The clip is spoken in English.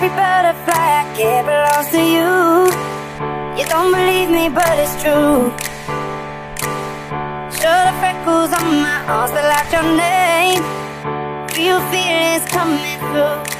every butterfly I get belongs to you. You don't believe me, but it's true. Show the freckles on my arms spell out your name. Real feelings coming through.